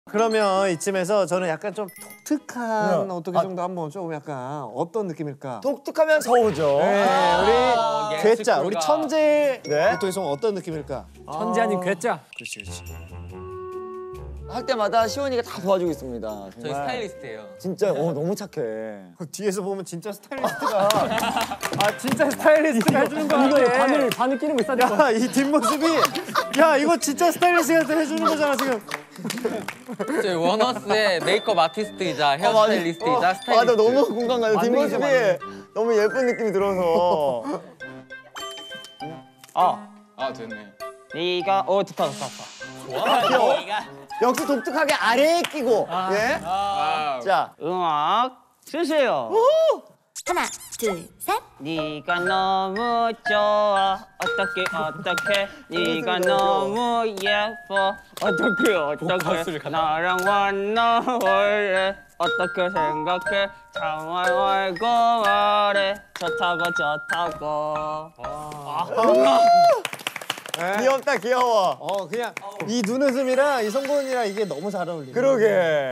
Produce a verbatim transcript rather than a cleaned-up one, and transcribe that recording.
그러면 이쯤에서 저는 약간 좀 독특한 네. 어떻게 아. 정도 한번 좀 약간 어떤 느낌일까? 독특하면 서우죠. 네, 아, 우리 괴짜, 우리 천재 네. 보통송 어떤 느낌일까? 천재 아닌 괴짜. 그렇지, 그렇지. 할 때마다 시원이가 다 도와주고 있습니다. 정말. 저희 스타일리스트예요. 진짜 어, 너무 착해. 뒤에서 보면 진짜 스타일리스트가 아 진짜 스타일리스트가 해주는 거 이거 같아. 바늘, 바늘 끼는 거 있어야 될 것 같아. 야, 이 뒷모습이 야, 이거 진짜 스타일리스트가 해주는 거잖아, 지금. 저희 원어스의 메이크업 아티스트이자 헤어스타일리스트이자 스타일리스트. 맞아, 너무 공감 가요. 만능이죠, 뒷모습이 만능. 너무 예쁜 느낌이 들어서. 어, 아 됐네. 네가 어 좋다 좋다 좋다. 귀여워. 역시 독특하게 아래에 끼고. 예? 아, 자, 음악 주세요. 하나, 둘, 셋. 네가 너무 좋아. 어떻게 어떻게 네가 너무 예뻐. 어떻게 어떻게 나랑 만나 원래 어떻게 생각해. 정말 말고 말해. 좋다고 좋다고. 귀엽다, 귀여워. 어, 그냥 이 눈웃음이랑 이 성본이랑 이게 너무 잘 어울리네. 그러게.